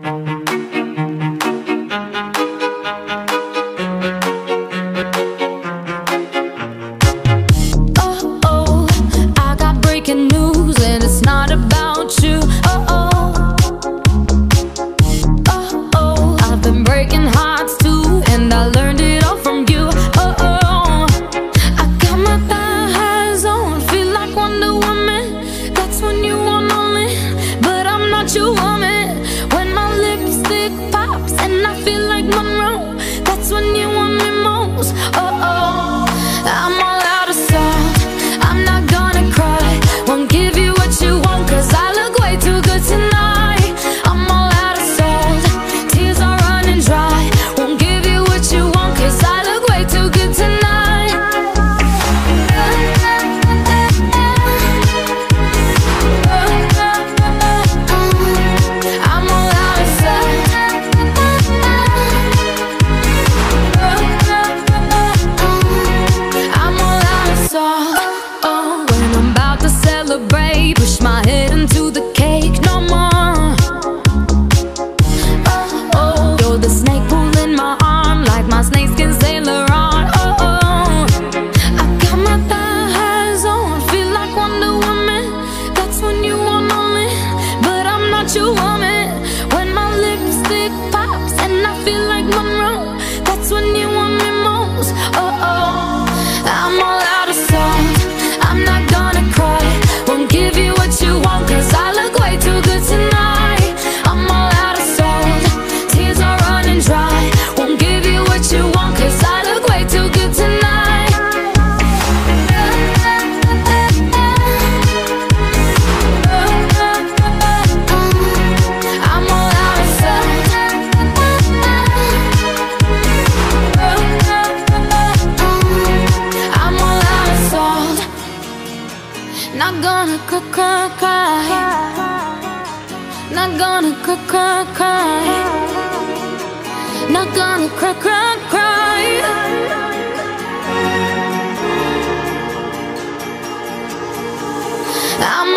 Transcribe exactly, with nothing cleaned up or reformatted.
You want me when my lipstick pops and I feel like Monroe. That's when you want me most. Oh oh, I'm all out of salt. I'm not gonna cry. Won't give you what you want, cause I look way too good tonight. I'm all out of salt. Tears are running dry. Won't give you what you want, cause I look way too good tonight. Push my head into the cake no more. Oh, oh, you're the snake pulling my arm like my snakeskin Saint Laurent. Oh, oh, I got my thighs on, feel like Wonder Woman. That's when you want me, but I'm not your woman. When my lipstick pops and I feel like Monroe, that's when you want me most. Oh, oh, I'm all out of salt. I'm not gonna cry. Won't give you what you want, cause I look way too good tonight. I'm all out of salt. Tears are running dry. Won't give you what you want, cause I look way too good tonight. I'm all out of salt. I'm all out of salt. Not gonna cry, cry, cry. Not gonna cry, cry, cry. Not gonna cry, cry, cry. I'm